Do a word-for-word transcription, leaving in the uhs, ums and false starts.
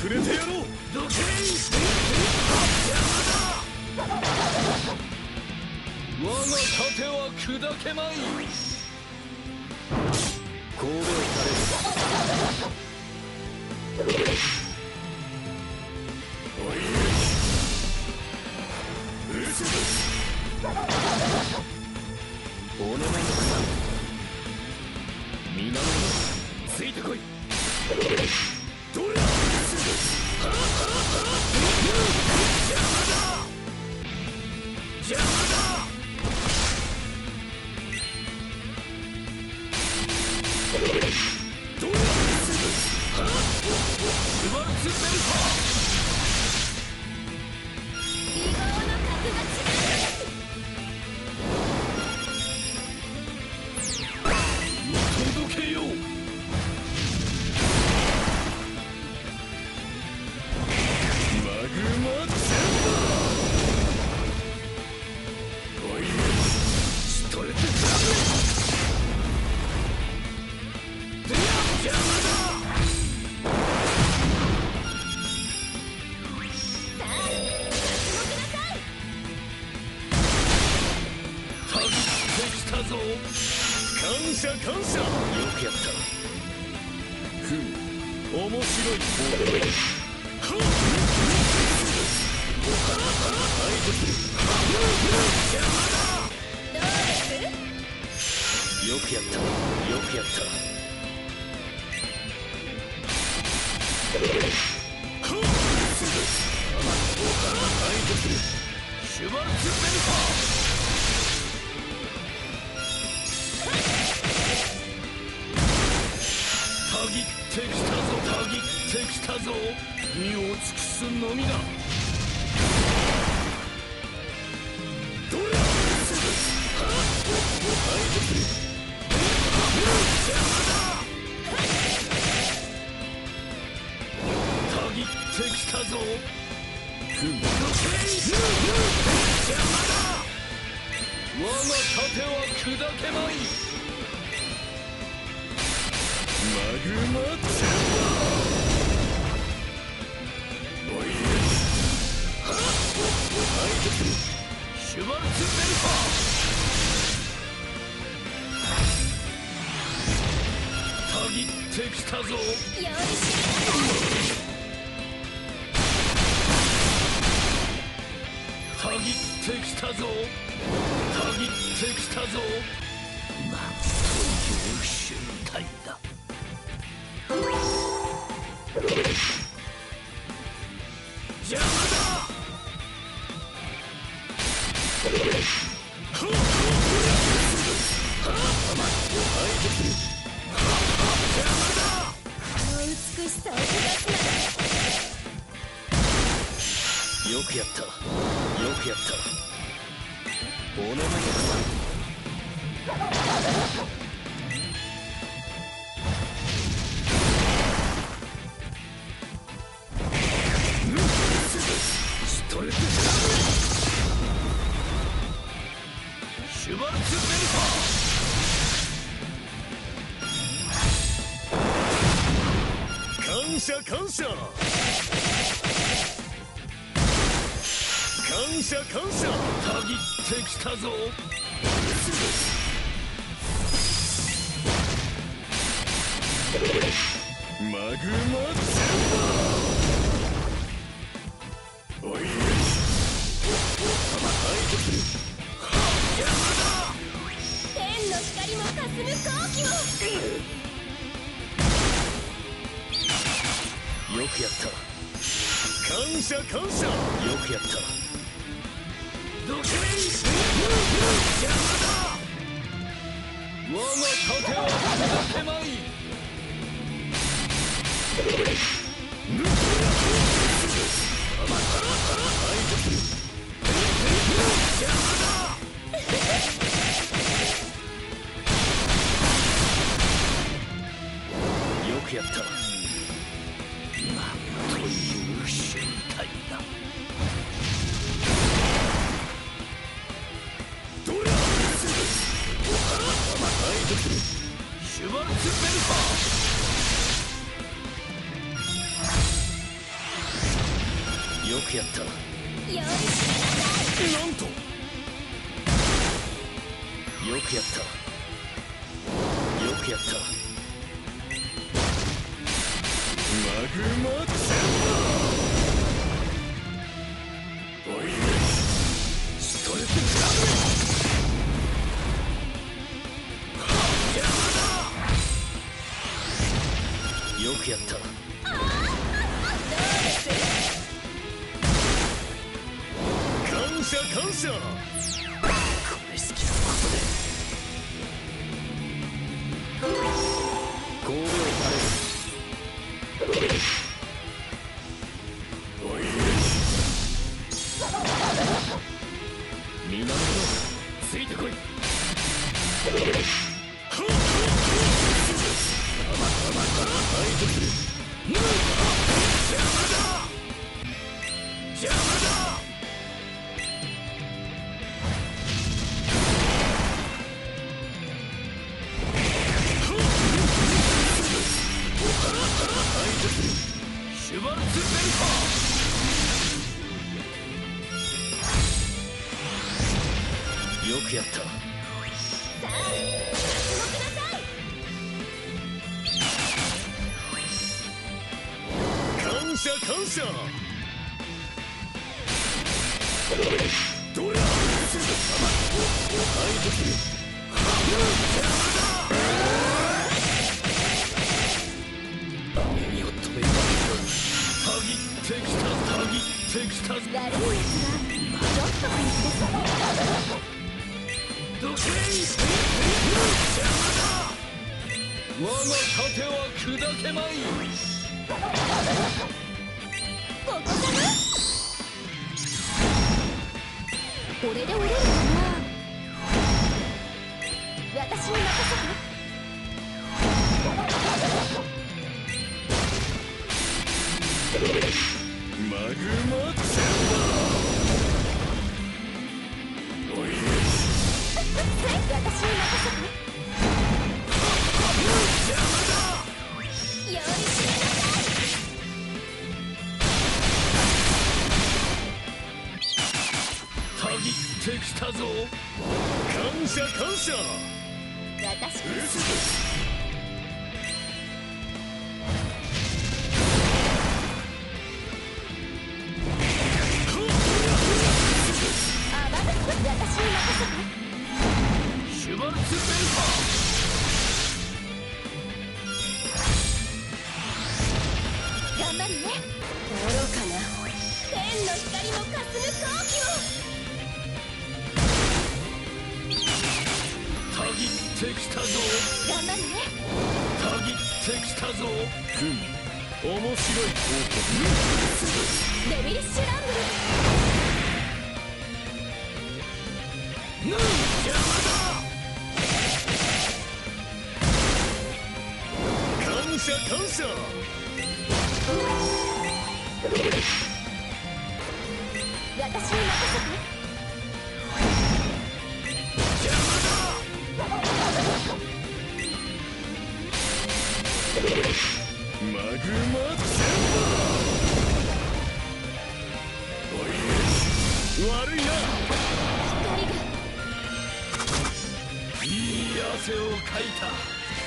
くれてやろう。どけ我が盾は砕けまい。神戸をされる。おいうるせえ。お願いだ。皆の者ついてこい。どれだ。邪魔だ邪魔だ。どれだ。シュバルツベルカー。異合の格が違う。届けよう。マグマゼンバー。おいストレートクラブ。邪魔だ。さあ脱獄なさい。タギってきたぞ。感謝感謝。よくやった。ふむ面白い方だ。はっ邪魔だ。どうです？よくやったよくやった。シュバルツベルカー。たぎってきたぞたぎってきたぞ。身を尽くすのみだ。どれだ。邪魔だ。たぎってきたぞ。ふむ邪魔だ。我が盾は砕けまい。マグマゼンバー。おいはっシュバルツベルカー。たぎってきたぞ。よいしたぎってきたぞ。たぎってきたぞ。なんという瞬態だ。邪魔だ。美しさを下すな。よくやったよくやった。お願いだ。ストレートシュバルツベルカー。感謝感謝感謝感謝。たぎってきたぞ。マグマゼンバー。おい邪魔だ。天の光もかすむ好機を。よくやった。感謝感謝。よくやった。どけ邪魔だ。我が盾は砕けまい。邪魔だ。よくやった。なんという瞬態だ。どれだ。シュバルツベルカー。 くやった。 よりしめなさい。 なんとよくやった。よくやった。マグマツおいストレッチグラブ邪魔だ。よくやった。感謝感謝。これ好きなことで光量垂れる。おい皆の者ついてこい。邪魔だ邪魔だ。シュバルツ・ベルカー。よくやった。 さあ動きなさい。 感謝感謝。どれだ。はいとする。耳を止めるわけだ。タギってきた。タギってきた。 悪いやつはちょっと見つけそう。 どけい邪魔だ。我が盾は砕けまい。 ここかな。これで折れるかな。私に任せて。 マグマツおい私に任せて。 邪魔だ。 よりしめなさい。 たぎってきたぞ。感謝感謝。 私あまだ私に任せて。 シュバルツ・ベルカー。 頑張るね。愚かな天の光もかすむ好機を。 たぎってきたぞ。 頑張るね。 たぎってきたぞ。ふん面白い報告。 デビリッシュランブル。 ヌー邪魔だ。感謝感謝。 私に任せて。 邪魔だ。マグマツおい悪いな。 光がいい汗をかいた。